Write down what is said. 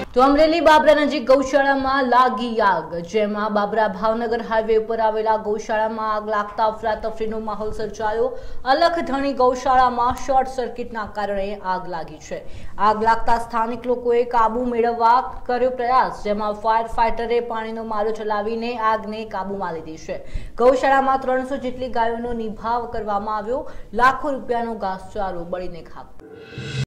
તો અમરેલી બાબરા નજીક ગૌશાળામાં લાગી આગ, જેમાં બાબરા ભાવનગર હાઈવે ઉપર આવેલા ગૌશાળામાં આગ લાગતા અફરાતફરીનો માહોલ સર્જાયો। અલખધણી ગૌશાળામાં શોર્ટ સર્કિટના કારણે આગ લાગી છે। આગ લાગતા સ્થાનિક લોકોએ કાબુ મેળવવા કર્યો પ્રયાસ, જેમાં ફાયર ફાઈટરે પાણીનો મારો ચલાવીને આગને કાબુમાં લીધી છે। ગૌશાળામાં 300 જેટલી ગાયોનો નિભાવ કરવામાં આવ્યો। લાખો રૂપિયાનો ઘાસચારો બળીને ખાબક્યો।